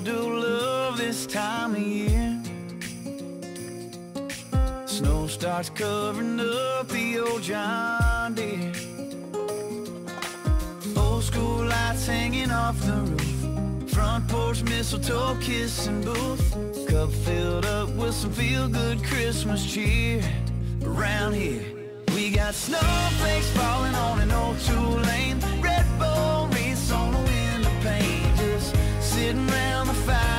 do love this time of year. Snow starts covering up the old John Deere. Old school lights hanging off the roof, front porch mistletoe kissing booth, cup filled up with some feel-good Christmas cheer. Around here we got snowflakes falling on an old two-lane, red bone wreaths on the window pane, just sitting around the fire